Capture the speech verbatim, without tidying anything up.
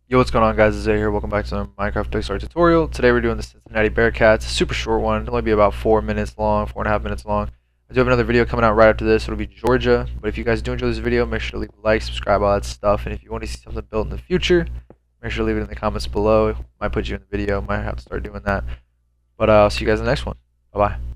Yo, what's going on, guys? It's Zay here. Welcome back to the Minecraft Pixar tutorial. Today we're doing the Cincinnati Bearcats. A super short one. It'll only be about four minutes long, four and a half minutes long. I do have another video coming out right after this. It'll be Georgia. But if you guys do enjoy this video, make sure to leave a like, subscribe, all that stuff. And if you want to see something built in the future, make sure to leave it in the comments below. Might put you in the video. Might have to start doing that. But uh, I'll see you guys in the next one. Bye bye.